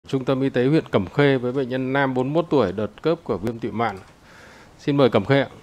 Trung tâm Y tế huyện Cẩm Khê với bệnh nhân nam 41 tuổi đợt cấp của viêm tụy mạn. Xin mời Cẩm Khê ạ.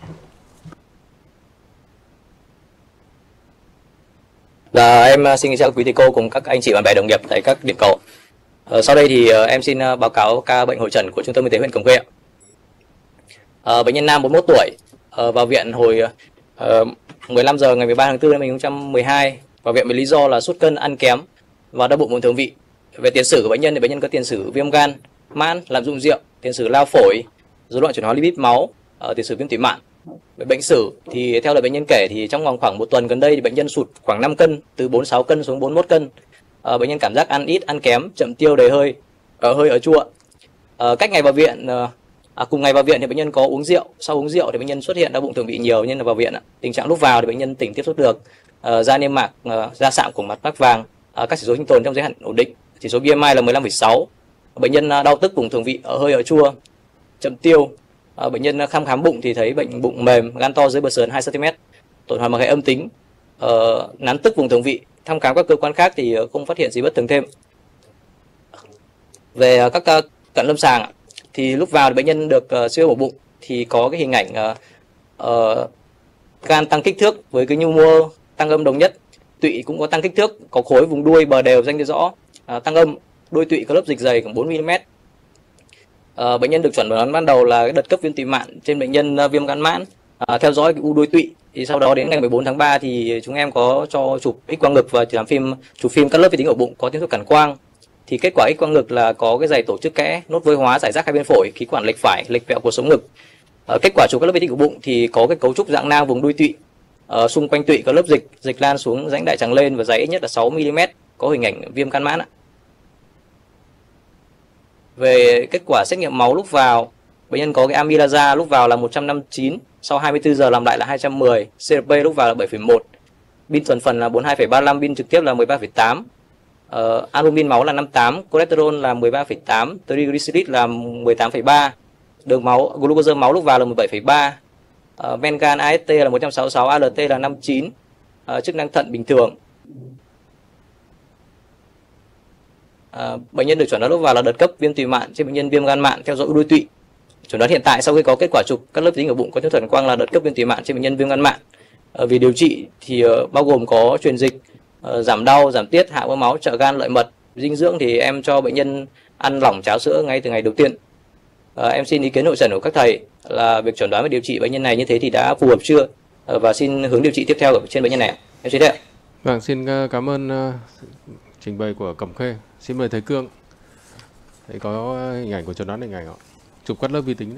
Em xin kính chào quý thầy cô cùng các anh chị bạn bè đồng nghiệp tại các điểm cầu. Sau đây thì em xin báo cáo ca bệnh hội trần của Trung tâm Y tế huyện Cẩm Khê. Bệnh nhân nam 41 tuổi vào viện hồi 15 giờ ngày 13 tháng 4 năm 2012, vào viện với lý do là sút cân, ăn kém và đau bụng buồn thường vị. Về tiền sử của bệnh nhân thì bệnh nhân có tiền sử viêm gan mãn, lạm dụng rượu, tiền sử lao phổi, rối loạn chuyển hóa lipid máu, tiền sử viêm tụy mạn. Về bệnh sử thì theo lời bệnh nhân kể thì trong vòng khoảng một tuần gần đây thì bệnh nhân sụt khoảng 5 cân, từ 46 cân xuống 41 cân. Bệnh nhân cảm giác ăn ít, ăn kém, chậm tiêu, đầy hơi, hơi ở chua. Cách ngày vào viện, cùng ngày vào viện thì bệnh nhân có uống rượu. Sau uống rượu thì bệnh nhân xuất hiện đau bụng thường vị nhiều nên là vào viện. Tình trạng lúc vào thì bệnh nhân tỉnh tiếp xúc được, da niêm mạc, da sạm của mặt mắc vàng, các chỉ số sinh tồn trong giới hạn ổn định. Chỉ số BMI là 15,6. Bệnh nhân đau tức bụng thường vị, hơi ở chua, chậm tiêu. Bệnh nhân khám bụng thì thấy bệnh bụng mềm, gan to dưới bờ sườn 2 cm, tuần hoàn bằng hệ âm tính, nắn tức vùng thường vị. Thăm khám các cơ quan khác thì không phát hiện gì bất thường thêm. Về các cận lâm sàng thì lúc vào thì bệnh nhân được siêu mổ bụng thì có cái hình ảnh gan tăng kích thước với cái nhu mô tăng âm đồng nhất, tụy cũng có tăng kích thước, có khối vùng đuôi bờ đều ranh rõ, tăng âm, đuôi tụy có lớp dịch dày khoảng 4 mm. Bệnh nhân được chuẩn đoán ban đầu là cái đợt cấp viêm tụy mạn trên bệnh nhân viêm gan mãn. Theo dõi cái u đuôi tụy thì sau đó đến ngày 14 tháng 3 thì chúng em có cho chụp X quang ngực và làm chụp phim cắt lớp vi tính ổ bụng có tiếp xúc cản quang. Thì kết quả X quang ngực là có cái dày tổ chức kẽ, nốt vôi hóa, rải rác hai bên phổi, khí quản lệch phải, lệch vẹo cuộc sống ngực. Kết quả chụp cắt lớp vi tính ổ bụng thì có cái cấu trúc dạng nang vùng đuôi tụy. Xung quanh tụy có lớp dịch lan xuống rãnh đại tràng lên và dày ít nhất là 6 mm, có hình ảnh viêm gan mãn. Về kết quả xét nghiệm máu lúc vào, bệnh nhân có cái amylaza lúc vào là 159, sau 24 giờ làm lại là 210, CRP lúc vào là 7,1, pin toàn phần là 42,35, pin trực tiếp là 13,8, albumin máu là 58, cholesterol là 13,8, triglycerid là 18,3, đường máu, glucose máu lúc vào là 17,3, men gan AST là 166, ALT là 59, chức năng thận bình thường. Bệnh nhân được chuẩn đoán lúc vào là đợt cấp viêm tụy mạn trên bệnh nhân viêm gan mạn theo dõi đuôi tụy. Chuẩn đoán hiện tại sau khi có kết quả chụp các lớp vi tính ở bụng có tiếp thuận quang là đợt cấp viêm tụy mạn trên bệnh nhân viêm gan mạn. Vì điều trị thì bao gồm có truyền dịch, giảm đau, giảm tiết, hạ mỡ máu, trợ gan, lợi mật. Dinh dưỡng thì em cho bệnh nhân ăn lỏng cháo sữa ngay từ ngày đầu tiên. Em xin ý kiến hội trần của các thầy là việc chuẩn đoán và điều trị bệnh nhân này như thế thì đã phù hợp chưa, và xin hướng điều trị tiếp theo ở trên bệnh nhân này. Em xin thế. Vâng, xin cảm ơn trình bày của Cẩm Khê. Xin mời thầy Cương. Thầy có hình ảnh của chuẩn đoán hình ảnh ạ. Chụp cắt lớp vi tính đấy.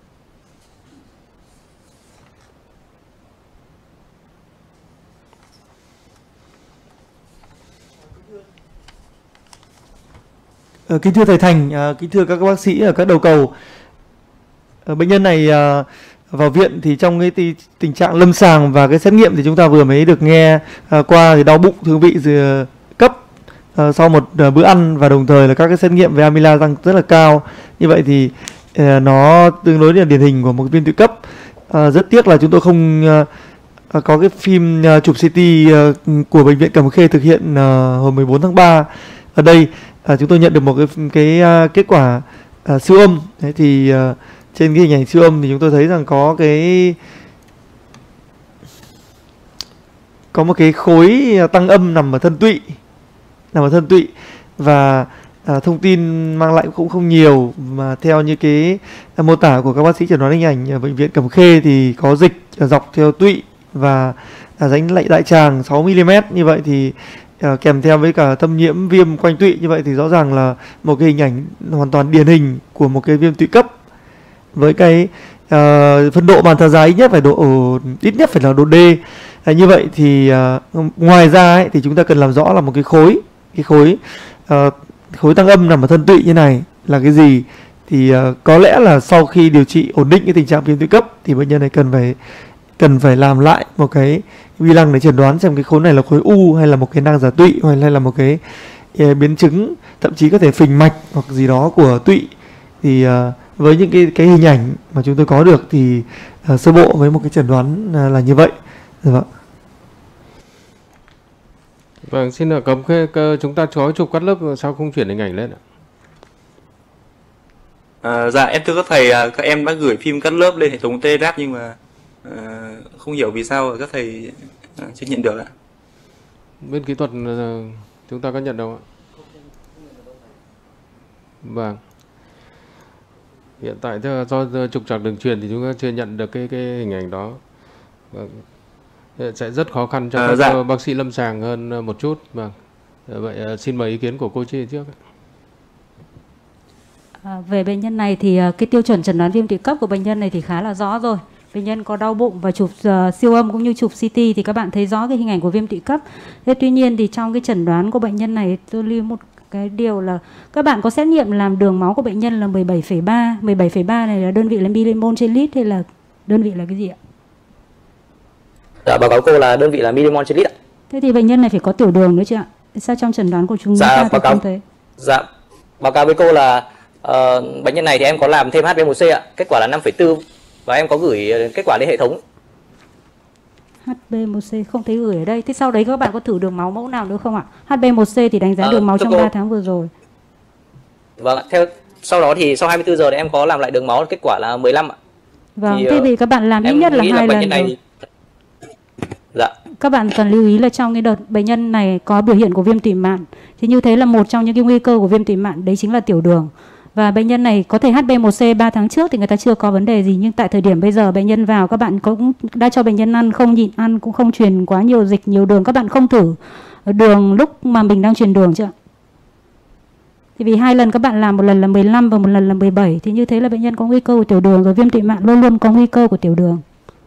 Kính thưa thầy Thành, kính thưa các bác sĩ ở các đầu cầu. Bệnh nhân này vào viện thì trong cái tình trạng lâm sàng và cái xét nghiệm thì chúng ta vừa mới được nghe qua thì đau bụng thường vị cấp sau một bữa ăn, và đồng thời là các cái xét nghiệm về amyla tăng rất là cao. Như vậy thì nó tương đối là điển hình của một viêm tụy cấp. Rất tiếc là chúng tôi không có cái phim chụp CT của bệnh viện Cẩm Khê thực hiện hồi 14 tháng 3. Ở đây chúng tôi nhận được một cái kết quả siêu âm. Đấy thì trên cái hình ảnh siêu âm thì chúng tôi thấy rằng có một cái khối tăng âm nằm ở thân tụy, và thông tin mang lại cũng không nhiều, mà theo như cái mô tả của các bác sĩ chẩn đoán hình ảnh ở bệnh viện Cẩm Khê thì có dịch dọc theo tụy và rãnh lạy đại tràng 6 mm. Như vậy thì kèm theo với cả thâm nhiễm viêm quanh tụy, như vậy thì rõ ràng là một cái hình ảnh hoàn toàn điển hình của một cái viêm tụy cấp, với cái phân độ màn thờ dài ít nhất phải là độ D. Như vậy thì ngoài ra ấy, thì chúng ta cần làm rõ là một cái khối tăng âm nằm ở thân tụy như này là cái gì. Thì có lẽ là sau khi điều trị ổn định cái tình trạng viêm tụy cấp thì bệnh nhân này cần phải làm lại một cái vi lăng để chẩn đoán xem cái khối này là khối u hay là một cái nang giả tụy, hay là một cái biến chứng, thậm chí có thể phình mạch hoặc gì đó của tụy. Thì với những cái hình ảnh mà chúng tôi có được thì sơ bộ với một cái chẩn đoán là như vậy. Vâng, xin hỏi Cẩm Khê, chúng ta có chụp cắt lớp sao không chuyển hình ảnh lên ạ? Dạ em thưa các thầy, các em đã gửi phim cắt lớp lên hệ thống Telegraph nhưng mà không hiểu vì sao các thầy chưa nhận được ạ. Bên kỹ thuật chúng ta có nhận đâu ạ? Vâng. Hiện tại do trục trặc đường truyền thì chúng ta chưa nhận được cái hình ảnh đó. Vâng. Sẽ rất khó khăn cho các dạ. bác sĩ lâm sàng hơn một chút. Vâng. Vậy xin mời ý kiến của cô Chi trước. Về bệnh nhân này thì cái tiêu chuẩn chẩn đoán viêm tụy cấp của bệnh nhân này thì khá là rõ rồi. Bệnh nhân có đau bụng và chụp siêu âm cũng như chụp CT thì các bạn thấy rõ cái hình ảnh của viêm tụy cấp. Thế tuy nhiên thì trong cái chẩn đoán của bệnh nhân này tôi lưu một cái điều là các bạn có xét nghiệm làm đường máu của bệnh nhân là 17,3. 17,3 này là đơn vị là milimol trên lít hay là đơn vị là cái gì ạ? Dạ, báo cáo cô là đơn vị là milimol trên lít ạ. Thế thì bệnh nhân này phải có tiểu đường nữa chứ ạ? Sao trong chẩn đoán của chúng ta thì không thấy? Dạ, báo cáo với cô là bệnh nhân này thì em có làm thêm HbA1c ạ, kết quả là 5,4 và em có gửi kết quả lên hệ thống. HbA1c không thấy gửi ở đây. Thế sau đấy các bạn có thử đường máu mẫu nào nữa không ạ? HbA1c thì đánh giá đường máu trong 3 tháng vừa rồi. Vâng ạ, sau đó thì sau 24 giờ thì em có làm lại đường máu, kết quả là 15 ạ. Vâng, thế thì các bạn làm ít nhất là 2 lần rồi. Dạ. Các bạn cần lưu ý là trong cái đợt bệnh nhân này có biểu hiện của viêm tụy mạn thì như thế là một trong những cái nguy cơ của viêm tụy mạn đấy chính là tiểu đường. Và bệnh nhân này có thể HbA1c 3 tháng trước thì người ta chưa có vấn đề gì, nhưng tại thời điểm bây giờ bệnh nhân vào các bạn cũng đã cho bệnh nhân ăn, không nhịn ăn, cũng không truyền quá nhiều dịch, nhiều đường. Các bạn không thử đường lúc mà mình đang truyền đường chưa? Thì vì 2 lần các bạn làm, một lần là 15 và một lần là 17 thì như thế là bệnh nhân có nguy cơ của tiểu đường rồi. Viêm tụy mạn luôn luôn có nguy cơ của tiểu đường.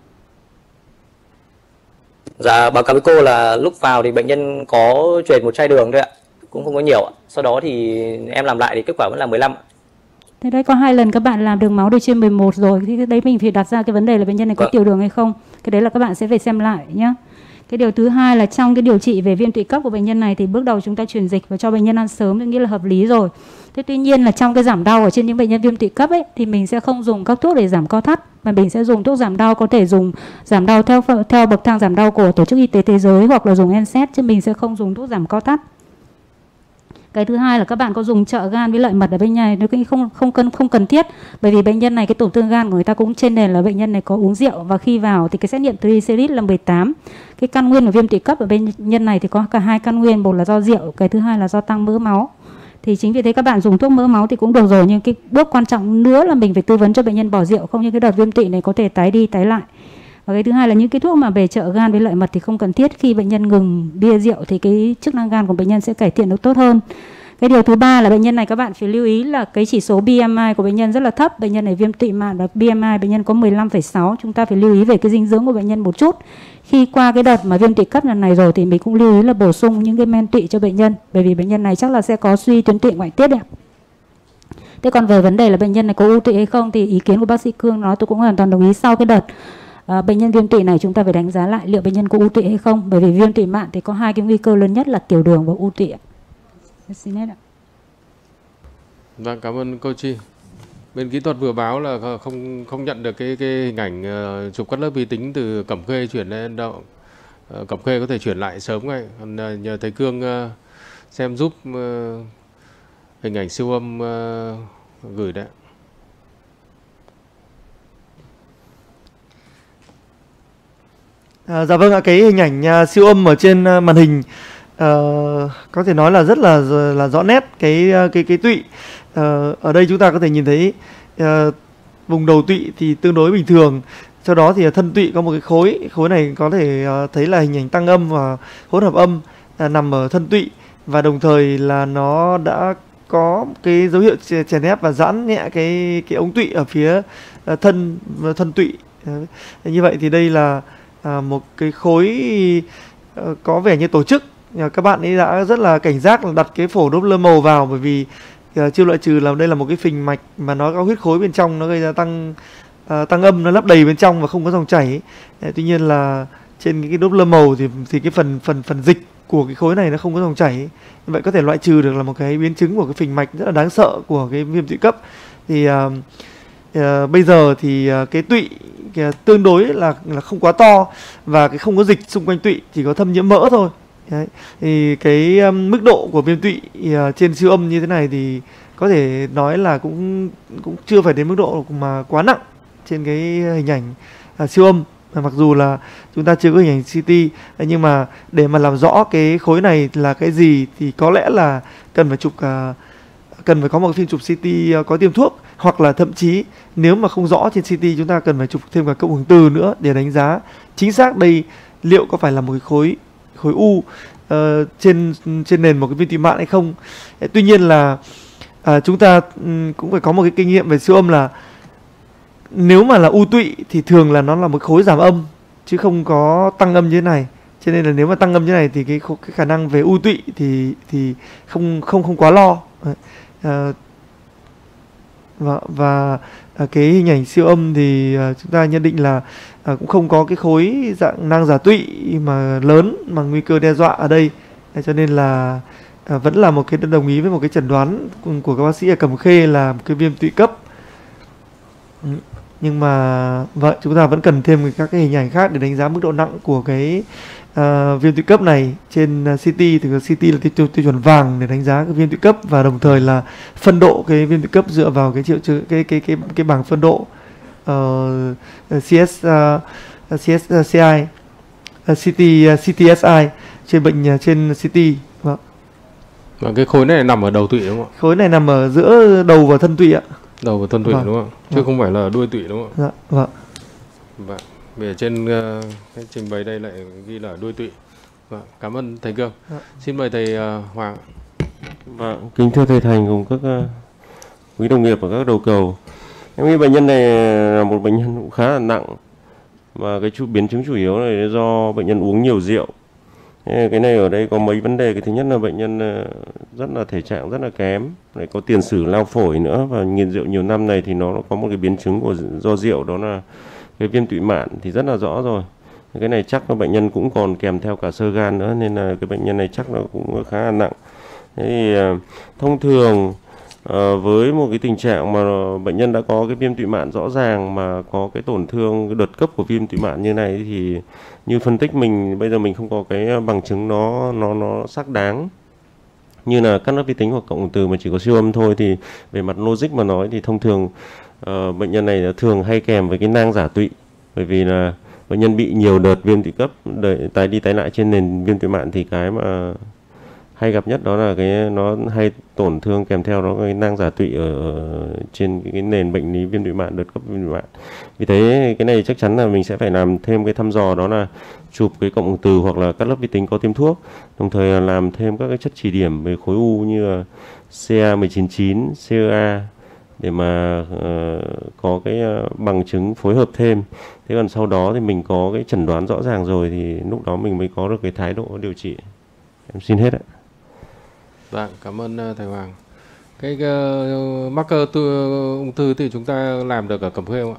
Dạ, báo cáo với cô là lúc vào thì bệnh nhân có truyền một chai đường thôi ạ, cũng không có nhiều ạ. Sau đó thì em làm lại thì kết quả vẫn là 15 ạ. Thế đấy, có 2 lần các bạn làm đường máu được trên 11 rồi thì đấy mình phải đặt ra cái vấn đề là bệnh nhân này có tiểu đường hay không. Cái đấy là các bạn sẽ phải xem lại nhé. Cái điều thứ hai là trong cái điều trị về viêm tụy cấp của bệnh nhân này thì bước đầu chúng ta truyền dịch và cho bệnh nhân ăn sớm, nghĩa là hợp lý rồi. Thế tuy nhiên là trong cái giảm đau ở trên những bệnh nhân viêm tụy cấp ấy thì mình sẽ không dùng các thuốc để giảm co thắt, mà mình sẽ dùng thuốc giảm đau, có thể dùng giảm đau theo bậc thang giảm đau của Tổ chức Y tế Thế giới hoặc là dùng NSAID, chứ mình sẽ không dùng thuốc giảm co thắt. Cái thứ hai là các bạn có dùng trợ gan với lợi mật ở bên này nó cũng không cần thiết, bởi vì bệnh nhân này cái tổn thương gan của người ta cũng trên nền là bệnh nhân này có uống rượu, và khi vào thì cái xét nghiệm triglycerid là 18. Cái căn nguyên của viêm tụy cấp ở bệnh nhân này thì có cả 2 căn nguyên, một là do rượu, cái thứ hai là do tăng mỡ máu. Thì chính vì thế các bạn dùng thuốc mỡ máu thì cũng được rồi, nhưng cái bước quan trọng nữa là mình phải tư vấn cho bệnh nhân bỏ rượu, không như cái đợt viêm tụy này có thể tái đi tái lại. Và cái thứ hai là những cái thuốc mà về trợ gan với lợi mật thì không cần thiết. Khi bệnh nhân ngừng bia rượu thì cái chức năng gan của bệnh nhân sẽ cải thiện được tốt hơn. Cái điều thứ ba là bệnh nhân này các bạn phải lưu ý là cái chỉ số BMI của bệnh nhân rất là thấp. Bệnh nhân này viêm tụy mạn và BMI bệnh nhân có 15,6. Chúng ta phải lưu ý về cái dinh dưỡng của bệnh nhân một chút. Khi qua cái đợt mà viêm tụy cấp lần này rồi thì mình cũng lưu ý là bổ sung những cái men tụy cho bệnh nhân, bởi vì bệnh nhân này chắc là sẽ có suy tuyến tụy ngoại tiết đấy. Thế còn về vấn đề là bệnh nhân này có u tụy hay không thì ý kiến của bác sĩ Cương nói tôi cũng hoàn toàn đồng ý. Sau cái đợt bệnh nhân viêm tụy này chúng ta phải đánh giá lại liệu bệnh nhân có u tụy hay không, bởi vì viêm tụy mạn thì có 2 cái nguy cơ lớn nhất là tiểu đường và u tụy. Xin hết ạ. Vâng, cảm ơn cô Chi. Bên kỹ thuật vừa báo là không nhận được cái hình ảnh chụp cắt lớp vi tính từ Cẩm Khê chuyển lên đâu. Cẩm Khê có thể chuyển lại sớm ngay. Nhờ thầy Cương xem giúp hình ảnh siêu âm gửi đấy. Dạ vâng ạ, cái hình ảnh siêu âm ở trên màn hình có thể nói là rất là rõ nét cái tụy. Ở đây chúng ta có thể nhìn thấy vùng đầu tụy thì tương đối bình thường. Sau đó thì thân tụy có một cái khối này có thể thấy là hình ảnh tăng âm và hỗn hợp âm nằm ở thân tụy, và đồng thời là nó đã có cái dấu hiệu chèn ép và giãn nhẹ cái ống tụy ở phía thân tụy. Như vậy thì đây là một cái khối có vẻ như tổ chức. Các bạn ấy đã rất là cảnh giác là đặt cái phổ Doppler màu vào, bởi vì chưa loại trừ là đây là một cái phình mạch mà nó có huyết khối bên trong, nó gây ra tăng âm, nó lấp đầy bên trong và không có dòng chảy. Tuy nhiên là trên cái Doppler màu thì cái phần dịch của cái khối này nó không có dòng chảy. Như vậy có thể loại trừ được là một cái biến chứng của cái phình mạch rất là đáng sợ của cái viêm tụy cấp. Thì bây giờ thì cái tụy tương đối là không quá to, và cái không có dịch xung quanh tụy, chỉ có thâm nhiễm mỡ thôi. Đấy. Thì cái mức độ của viêm tụy trên siêu âm như thế này thì có thể nói là cũng chưa phải đến mức độ mà quá nặng trên cái hình ảnh siêu âm. Mặc dù là chúng ta chưa có hình ảnh CT, nhưng mà để mà làm rõ cái khối này là cái gì thì có lẽ là cần phải có một phim chụp CT có tiêm thuốc, hoặc là thậm chí nếu mà không rõ trên CT chúng ta cần phải chụp thêm cả cộng hưởng từ nữa để đánh giá chính xác đây liệu có phải là một cái khối u trên nền một cái viêm tụy mạn hay không. Tuy nhiên là chúng ta cũng phải có một cái kinh nghiệm về siêu âm là nếu mà là u tụy thì thường là nó là một khối giảm âm chứ không có tăng âm như thế này. Cho nên là nếu mà tăng âm như thế này thì cái khả năng về u tụy thì không quá lo. Và cái hình ảnh siêu âm thì chúng ta nhận định là cũng không có cái khối dạng nang giả tụy mà lớn mà nguy cơ đe dọa ở đây. Cho nên là vẫn là một cái đồng ý với một cái chẩn đoán của các bác sĩ ở Cẩm Khê là một cái viêm tụy cấp. Nhưng mà vậy chúng ta vẫn cần thêm các cái hình ảnh khác để đánh giá mức độ nặng của cái viêm tụy cấp này trên CT. Thì CT là tiêu chuẩn vàng để đánh giá cái viêm tụy cấp, và đồng thời là phân độ cái viêm tụy cấp dựa vào cái triệu chứng cái bảng phân độ CTSI trên bệnh trên CT. Và cái khối này nằm ở đầu tụy đúng không ạ? Khối này nằm ở giữa đầu và thân tụy ạ. Đầu và thân tụy đúng không? Chứ không phải là đuôi tụy đúng không ạ? Dạ, vâng. Vâng. Vì ở trên cái trình bày đây lại ghi là đuôi tụy. Vâng. Cảm ơn thầy Cương. Xin mời thầy Hoàng. Vâng. Kính thưa thầy Thành cùng các quý đồng nghiệp và các đầu cầu. Em nghĩ bệnh nhân này là một bệnh nhân cũng khá là nặng, và cái biến chứng chủ yếu này là do bệnh nhân uống nhiều rượu. Cái này ở đây có mấy vấn đề. Cái thứ nhất là bệnh nhân rất là thể trạng rất là kém, lại có tiền sử lao phổi nữa, và nghiện rượu nhiều năm này thì nó có một cái biến chứng do rượu, đó là cái viêm tụy mạn thì rất là rõ rồi. Cái này chắc là bệnh nhân cũng còn kèm theo cả xơ gan nữa, nên là cái bệnh nhân này chắc là cũng khá là nặng. Thế thì thông thường với một cái tình trạng mà bệnh nhân đã có cái viêm tụy mạn rõ ràng mà có cái tổn thương, cái đợt cấp của viêm tụy mạn như này, thì như phân tích bây giờ mình không có cái bằng chứng nó xác đáng như là cắt lớp vi tính hoặc cộng từ mà chỉ có siêu âm thôi, thì về mặt logic mà nói thì thông thường bệnh nhân này thường hay kèm với cái nang giả tụy, bởi vì là bệnh nhân bị nhiều đợt viêm tụy cấp tái đi tái lại trên nền viêm tụy mạn, thì cái mà hay gặp nhất đó là cái nó hay tổn thương kèm theo nó cái nang giả tụy ở trên cái nền bệnh lý viêm tụy mạn, đợt cấp viêm tụy mạn. Vì thế cái này chắc chắn là mình sẽ phải làm thêm cái thăm dò, đó là chụp cái cộng hưởng từ hoặc là cắt lớp vi tính có tiêm thuốc, đồng thời là làm thêm các cái chất chỉ điểm về khối u như là CA199, CEA để mà có cái bằng chứng phối hợp thêm. Thế còn sau đó thì mình có cái chẩn đoán rõ ràng rồi thì lúc đó mình mới có được cái thái độ điều trị. Em xin hết ạ. Vâng, cảm ơn thầy Hoàng. Cái marker ung thư thì chúng ta làm được ở Cẩm Khê không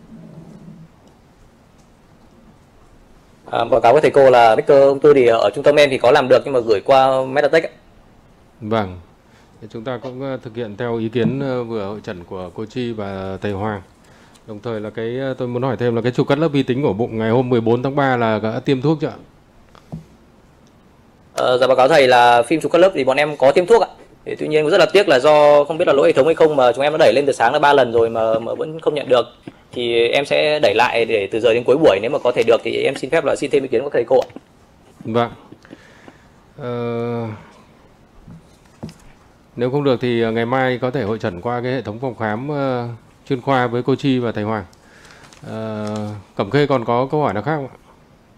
ạ? Báo cáo với thầy cô là marker ung thư thì ở trung tâm em thì có làm được, nhưng mà gửi qua Metatech. Vâng, chúng ta cũng thực hiện theo ý kiến vừa hội chẩn của cô Chi và thầy Hoàng. Đồng thời là tôi muốn hỏi thêm là cái chụp cắt lớp vi tính của bụng ngày hôm 14 tháng 3 là đã tiêm thuốc chưa ạ? Dạ báo cáo thầy là phim chụp cắt lớp thì bọn em có tiêm thuốc ạ. Thì tuy nhiên cũng rất là tiếc là do không biết là lỗi hệ thống hay không mà chúng em đã đẩy lên từ sáng là 3 lần rồi mà vẫn không nhận được. Thì em sẽ đẩy lại để từ giờ đến cuối buổi, nếu mà có thể được thì em xin phép là xin thêm ý kiến của thầy cô ạ. Vâng. Nếu không được thì ngày mai có thể hội chẩn qua cái hệ thống phòng khám chuyên khoa với cô Chi và thầy Hoàng. Cẩm Khê còn có câu hỏi nào khác không ạ?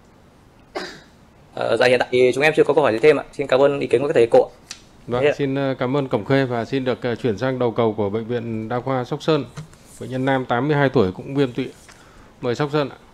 Dạ hiện tại thì chúng em chưa có câu hỏi gì thêm ạ. Xin cảm ơn ý kiến của các thầy cô ạ. Vâng, xin cảm ơn Cẩm Khê và xin được chuyển sang đầu cầu của Bệnh viện Đa khoa Sóc Sơn. Bệnh nhân nam 82 tuổi cũng viêm tụy. Mời Sóc Sơn ạ.